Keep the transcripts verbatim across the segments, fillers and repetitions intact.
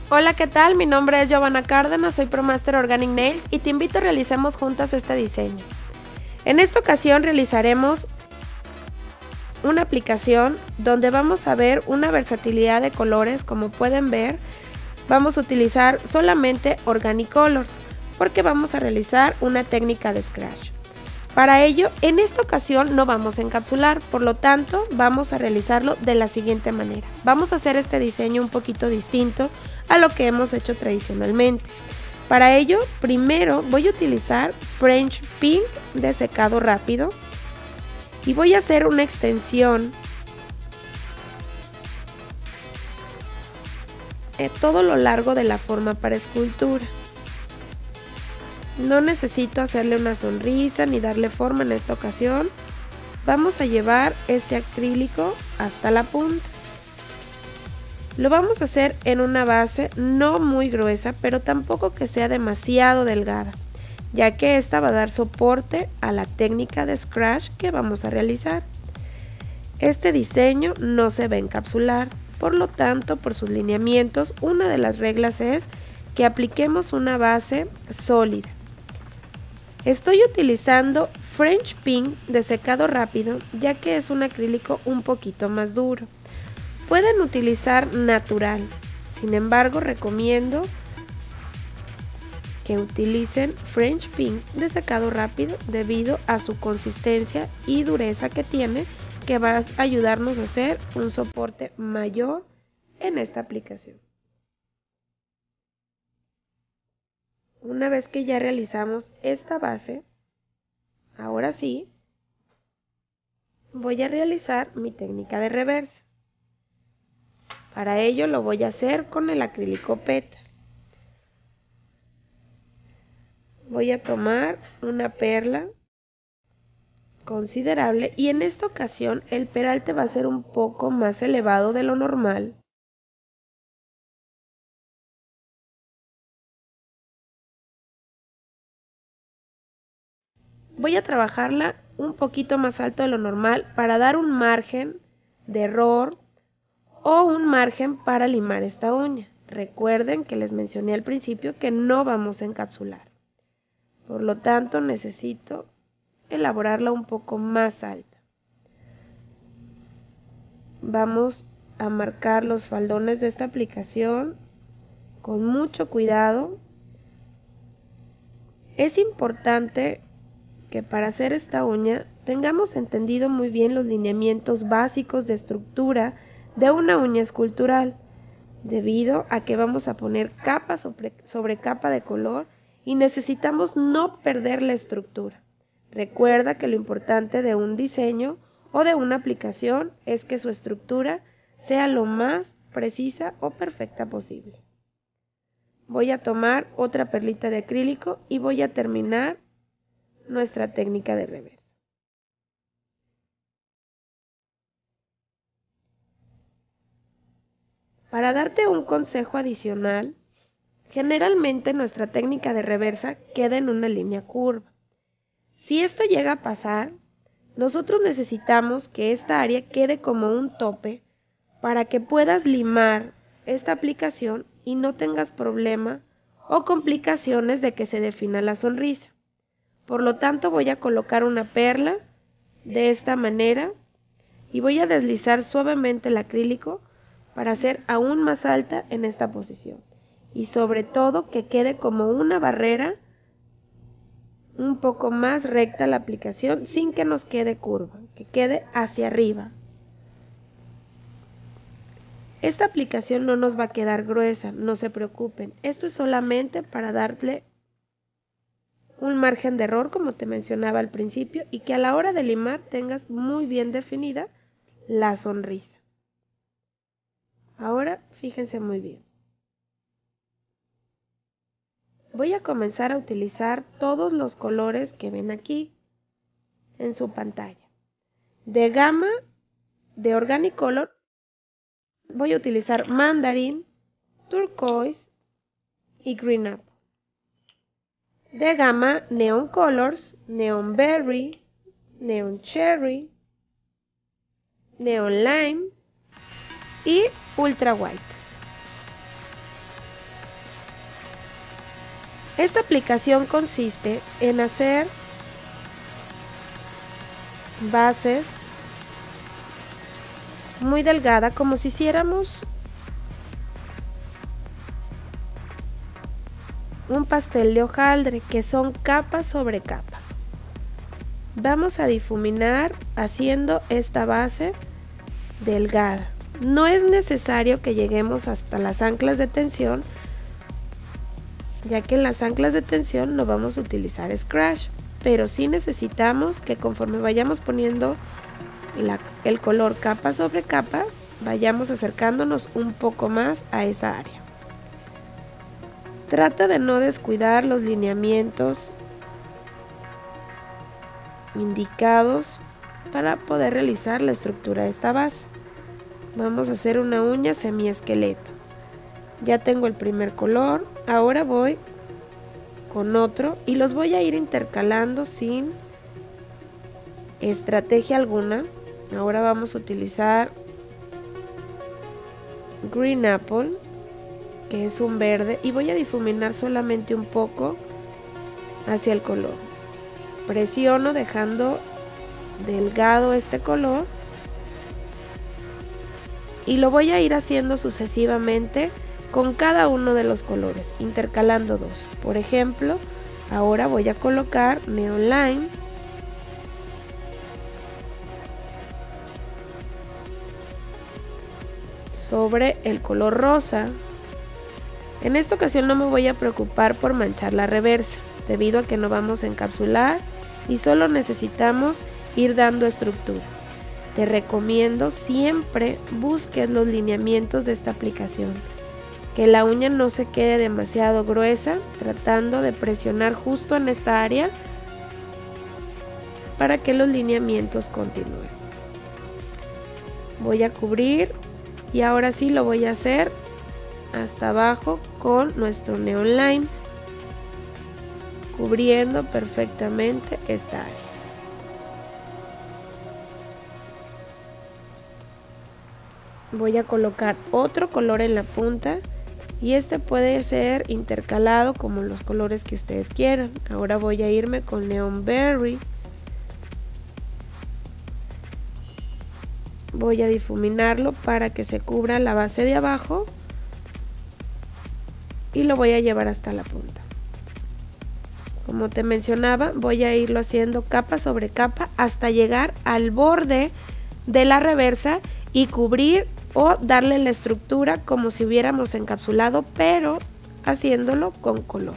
Hola, ¿qué tal? Mi nombre es Giovanna Cárdenas, soy ProMaster Organic Nails y te invito a realicemos juntas este diseño. En esta ocasión realizaremos una aplicación donde vamos a ver una versatilidad de colores. Como pueden ver, vamos a utilizar solamente Organic Colors porque vamos a realizar una técnica de scratch. Para ello, en esta ocasión no vamos a encapsular, por lo tanto vamos a realizarlo de la siguiente manera. Vamos a hacer este diseño un poquito distinto a lo que hemos hecho tradicionalmente. Para ello, primero voy a utilizar French Pink de secado rápido y voy a hacer una extensión en todo lo largo de la forma para escultura. No necesito hacerle una sonrisa ni darle forma en esta ocasión. Vamos a llevar este acrílico hasta la punta. Lo vamos a hacer en una base no muy gruesa, pero tampoco que sea demasiado delgada, ya que esta va a dar soporte a la técnica de scratch que vamos a realizar. Este diseño no se va a encapsular, por lo tanto, por sus lineamientos, una de las reglas es que apliquemos una base sólida. Estoy utilizando French Pink de secado rápido, ya que es un acrílico un poquito más duro. Pueden utilizar natural, sin embargo recomiendo que utilicen French Pink de secado rápido debido a su consistencia y dureza que tiene, que va a ayudarnos a hacer un soporte mayor en esta aplicación. Una vez que ya realizamos esta base, ahora sí, voy a realizar mi técnica de reversa. Para ello lo voy a hacer con el acrílico pétal. Voy a tomar una perla considerable y en esta ocasión el peralte va a ser un poco más elevado de lo normal. Voy a trabajarla un poquito más alto de lo normal para dar un margen de error o un margen para limar esta uña. Recuerden que les mencioné al principio que no vamos a encapsular. Por lo tanto, necesito elaborarla un poco más alta. Vamos a marcar los faldones de esta aplicación con mucho cuidado. Es importante que para hacer esta uña tengamos entendido muy bien los lineamientos básicos de estructura de una uña escultural, debido a que vamos a poner capa sobre, sobre capa de color y necesitamos no perder la estructura. Recuerda que lo importante de un diseño o de una aplicación es que su estructura sea lo más precisa o perfecta posible. Voy a tomar otra perlita de acrílico y voy a terminar nuestra técnica de reversa. Para darte un consejo adicional, generalmente nuestra técnica de reversa queda en una línea curva. Si esto llega a pasar, nosotros necesitamos que esta área quede como un tope para que puedas limar esta aplicación y no tengas problema o complicaciones de que se defina la sonrisa. Por lo tanto, voy a colocar una perla de esta manera y voy a deslizar suavemente el acrílico para hacer aún más alta en esta posición. Y sobre todo que quede como una barrera un poco más recta la aplicación sin que nos quede curva, que quede hacia arriba. Esta aplicación no nos va a quedar gruesa, no se preocupen. Esto es solamente para darle un margen de error, como te mencionaba al principio, y que a la hora de limar tengas muy bien definida la sonrisa. Ahora fíjense muy bien. Voy a comenzar a utilizar todos los colores que ven aquí en su pantalla. De gama de Organic Color voy a utilizar Mandarin, Turquoise y Green Apple. De gama Neon Colors, Neon Berry, Neon Cherry, Neon Lime y Ultra White. Esta aplicación consiste en hacer bases muy delgadas, como si hiciéramos un pastel de hojaldre, que son capa sobre capa. Vamos a difuminar haciendo esta base delgada. No es necesario que lleguemos hasta las anclas de tensión, ya que en las anclas de tensión no vamos a utilizar scratch, pero sí necesitamos que conforme vayamos poniendo la, el color capa sobre capa, vayamos acercándonos un poco más a esa área. Trata de no descuidar los lineamientos indicados para poder realizar la estructura de esta base. Vamos a hacer una uña semiesqueleto. Ya tengo el primer color, ahora voy con otro y los voy a ir intercalando sin estrategia alguna. Ahora vamos a utilizar Green Apple, que es un verde, y voy a difuminar solamente un poco hacia el color. Presiono dejando delgado este color y lo voy a ir haciendo sucesivamente con cada uno de los colores, intercalando dos. Por ejemplo, ahora voy a colocar Neon Lime sobre el color rosa. En esta ocasión no me voy a preocupar por manchar la reversa, debido a que no vamos a encapsular y solo necesitamos ir dando estructura. Te recomiendo siempre busques los lineamientos de esta aplicación, que la uña no se quede demasiado gruesa, tratando de presionar justo en esta área para que los lineamientos continúen. Voy a cubrir y ahora sí lo voy a hacer hasta abajo con nuestro Neon Lime, cubriendo perfectamente esta área. Voy a colocar otro color en la punta y este puede ser intercalado como los colores que ustedes quieran. Ahora voy a irme con Neon Berry. Voy a difuminarlo para que se cubra la base de abajo y lo voy a llevar hasta la punta. Como te mencionaba, voy a irlo haciendo capa sobre capa hasta llegar al borde de la reversa y cubrir o darle la estructura como si hubiéramos encapsulado, pero haciéndolo con color.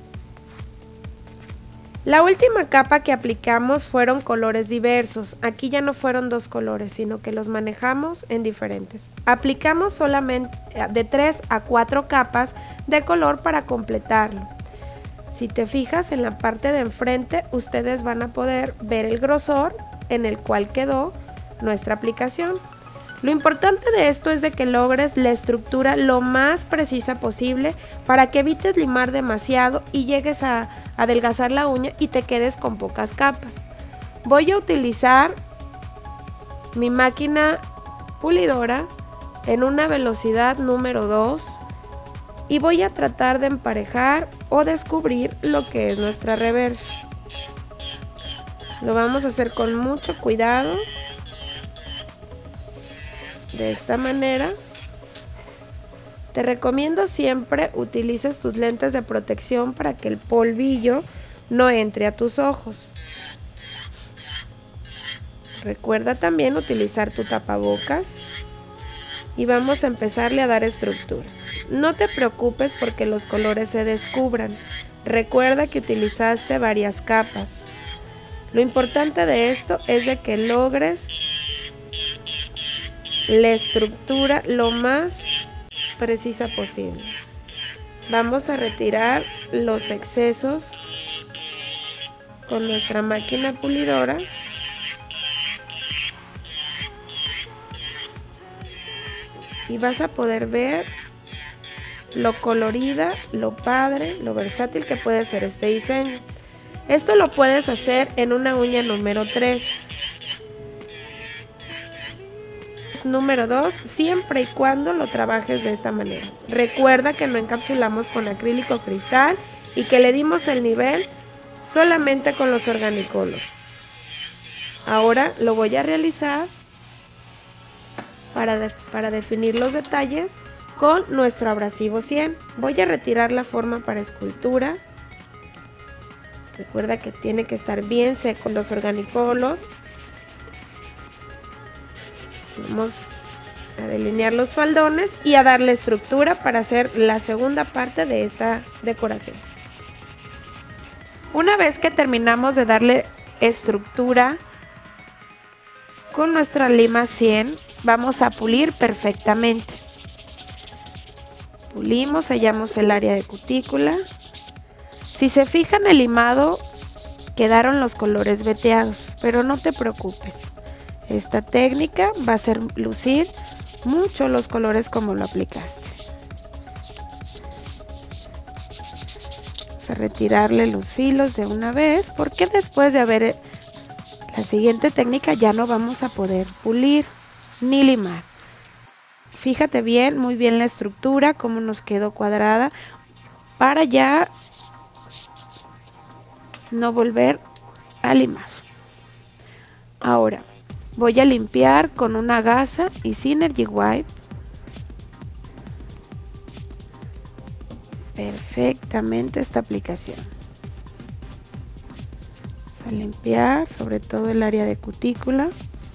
La última capa que aplicamos fueron colores diversos. Aquí ya no fueron dos colores, sino que los manejamos en diferentes. Aplicamos solamente de tres a cuatro capas de color para completarlo. Si te fijas en la parte de enfrente, ustedes van a poder ver el grosor en el cual quedó nuestra aplicación. Lo importante de esto es de que logres la estructura lo más precisa posible para que evites limar demasiado y llegues a adelgazar la uña y te quedes con pocas capas. Voy a utilizar mi máquina pulidora en una velocidad número dos y voy a tratar de emparejar o descubrir lo que es nuestra reversa. Lo vamos a hacer con mucho cuidado. De esta manera. Te recomiendo siempre utilices tus lentes de protección para que el polvillo no entre a tus ojos. Recuerda también utilizar tu tapabocas y vamos a empezarle a dar estructura. No te preocupes porque los colores se descubran. Recuerda que utilizaste varias capas. Lo importante de esto es de que logres la estructura lo más precisa posible. Vamos a retirar los excesos con nuestra máquina pulidora y vas a poder ver lo colorida, lo padre, lo versátil que puede ser este diseño. Esto lo puedes hacer en una uña número tres. Número dos, siempre y cuando lo trabajes de esta manera. Recuerda que no encapsulamos con acrílico cristal y que le dimos el nivel solamente con los Organicolor. Ahora lo voy a realizar para, de, para definir los detalles con nuestro abrasivo cien. Voy a retirar la forma para escultura. Recuerda que tiene que estar bien seco los Organicolor. Vamos a delinear los faldones y a darle estructura para hacer la segunda parte de esta decoración. Una vez que terminamos de darle estructura con nuestra lima cien, vamos a pulir perfectamente. Pulimos, sellamos el área de cutícula. Si se fijan, el limado quedaron los colores veteados, pero no te preocupes. Esta técnica va a hacer lucir mucho los colores como lo aplicaste. Vamos a retirarle los filos de una vez, porque después de haber la siguiente técnica ya no vamos a poder pulir ni limar. Fíjate bien, muy bien la estructura, cómo nos quedó cuadrada, para ya no volver a limar. Ahora voy a limpiar con una gasa y Synergy Wipe perfectamente esta aplicación. Vamos a limpiar sobre todo el área de cutícula.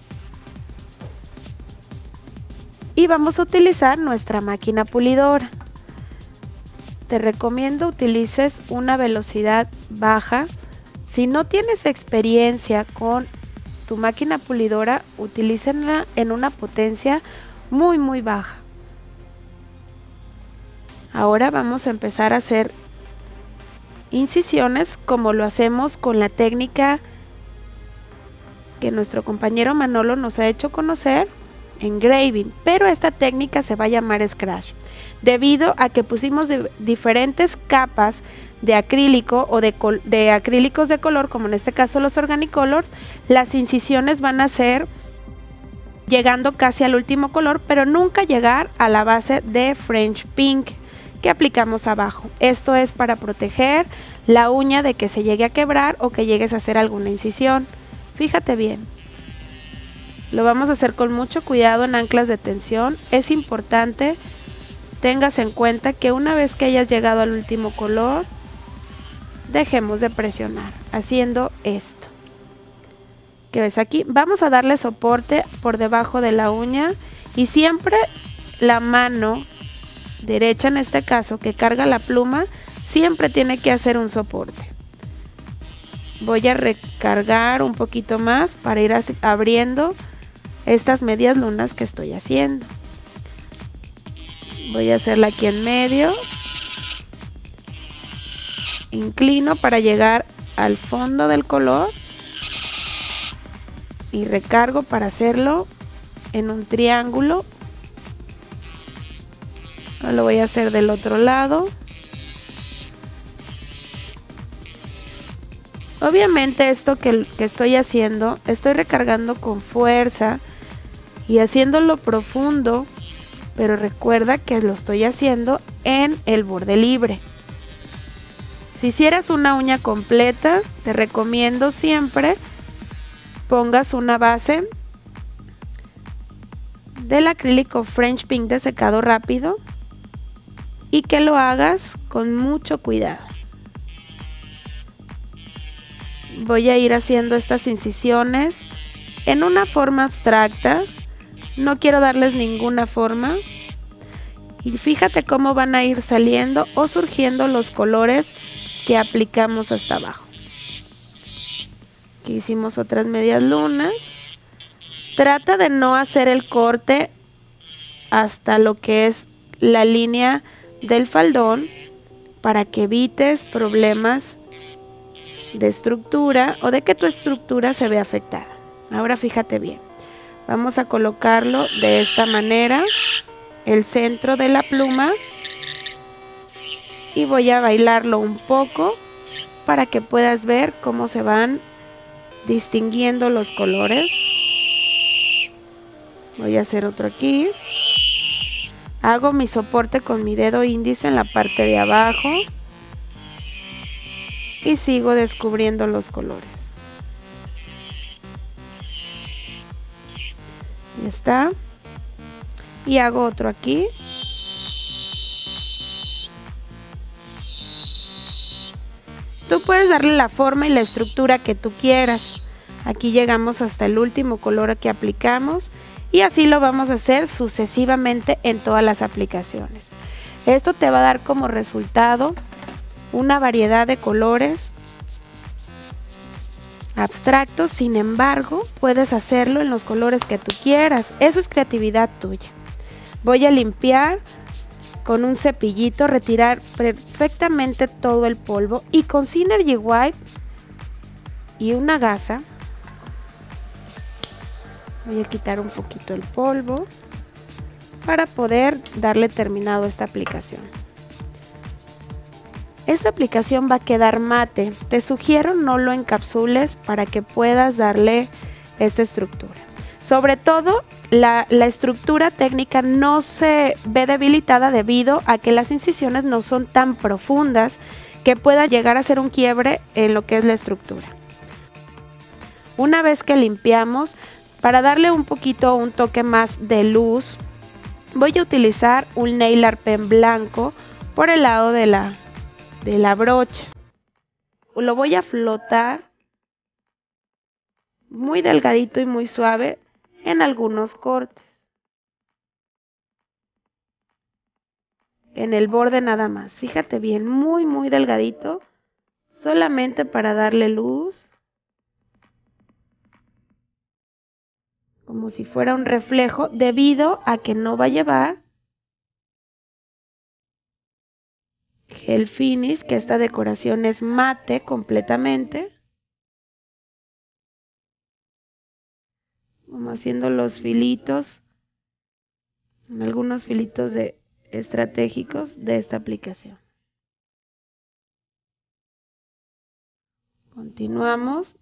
Y vamos a utilizar nuestra máquina pulidora. Te recomiendo utilices una velocidad baja. Si no tienes experiencia con tu máquina pulidora, utilícenla en una potencia muy muy baja. Ahora vamos a empezar a hacer incisiones como lo hacemos con la técnica que nuestro compañero Manolo nos ha hecho conocer, engraving, pero esta técnica se va a llamar scratch, debido a que pusimos de diferentes capas de acrílico o de, de acrílicos de color, como en este caso los Organicolors. Las incisiones van a ser llegando casi al último color, pero nunca llegar a la base de French Pink que aplicamos abajo. Esto es para proteger la uña de que se llegue a quebrar o que llegues a hacer alguna incisión. Fíjate bien, lo vamos a hacer con mucho cuidado en anclas de tensión. Es importante tengas en cuenta que una vez que hayas llegado al último color, dejemos de presionar haciendo esto que ves aquí. Vamos a darle soporte por debajo de la uña y siempre la mano derecha, en este caso, que carga la pluma, siempre tiene que hacer un soporte. Voy a recargar un poquito más para ir abriendo estas medias lunas que estoy haciendo. Voy a hacerla aquí en medio, inclino para llegar al fondo del color y recargo para hacerlo en un triángulo. Ahora lo voy a hacer del otro lado. Obviamente esto que, que estoy haciendo, estoy recargando con fuerza y haciéndolo profundo, pero recuerda que lo estoy haciendo en el borde libre. Si hicieras una uña completa, te recomiendo siempre pongas una base del acrílico French Pink de secado rápido y que lo hagas con mucho cuidado. Voy a ir haciendo estas incisiones en una forma abstracta, no quiero darles ninguna forma, y fíjate cómo van a ir saliendo o surgiendo los colores que aplicamos hasta abajo. Aquí hicimos otras medias lunas. Trata de no hacer el corte hasta lo que es la línea del faldón para que evites problemas de estructura o de que tu estructura se vea afectada. Ahora fíjate bien, vamos a colocarlo de esta manera, el centro de la pluma, y voy a bailarlo un poco para que puedas ver cómo se van distinguiendo los colores. Voy a hacer otro aquí. Hago mi soporte con mi dedo índice en la parte de abajo y sigo descubriendo los colores. Ya está. Y hago otro aquí. Tú puedes darle la forma y la estructura que tú quieras. Aquí llegamos hasta el último color que aplicamos y así lo vamos a hacer sucesivamente en todas las aplicaciones. Esto te va a dar como resultado una variedad de colores abstractos, sin embargo, puedes hacerlo en los colores que tú quieras. Eso es creatividad tuya. Voy a limpiar con un cepillito, retirar perfectamente todo el polvo y con Synergy Wipe y una gasa voy a quitar un poquito el polvo para poder darle terminado a esta aplicación. Esta aplicación va a quedar mate. Te sugiero no lo encapsules para que puedas darle esta estructura. Sobre todo, la, la estructura técnica no se ve debilitada debido a que las incisiones no son tan profundas que pueda llegar a ser un quiebre en lo que es la estructura. Una vez que limpiamos, para darle un poquito un toque más de luz, voy a utilizar un nail art pen blanco por el lado de la, de la brocha. Lo voy a flotar muy delgadito y muy suave en algunos cortes. En el borde nada más. Fíjate bien, muy muy delgadito, solamente para darle luz. Como si fuera un reflejo, debido a que no va a llevar gel finish, que esta decoración es mate completamente. Como haciendo los filitos, algunos filitos de estratégicos de esta aplicación. Continuamos.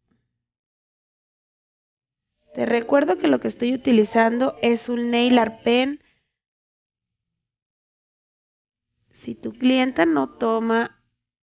Te recuerdo que lo que estoy utilizando es un nail art pen. Si tu clienta no toma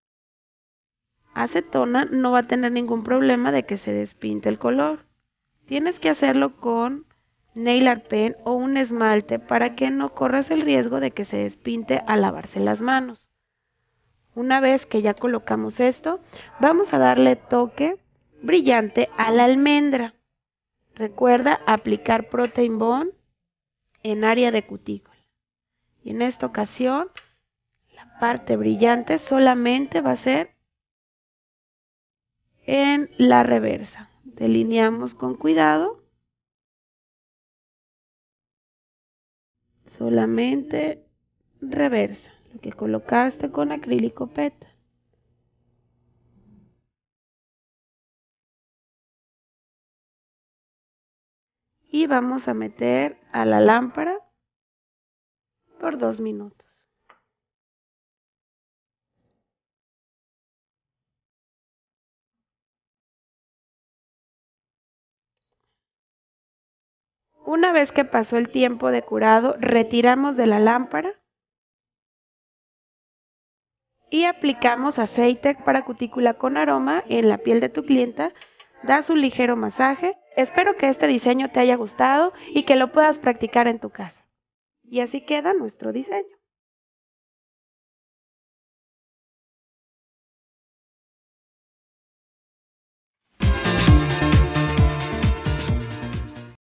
acetona, no va a tener ningún problema de que se despinte el color. Tienes que hacerlo con nail art pen o un esmalte para que no corras el riesgo de que se despinte al lavarse las manos. Una vez que ya colocamos esto, vamos a darle toque brillante a la almendra. Recuerda aplicar Protein Bond en área de cutícula. Y en esta ocasión, la parte brillante solamente va a ser en la reversa. Delineamos con cuidado. Solamente reversa, lo que colocaste con acrílico P E T. Y vamos a meter a la lámpara por dos minutos. Una vez que pasó el tiempo de curado, retiramos de la lámpara y aplicamos aceite para cutícula con aroma en la piel de tu clienta. Das un ligero masaje. Espero que este diseño te haya gustado y que lo puedas practicar en tu casa. Y así queda nuestro diseño.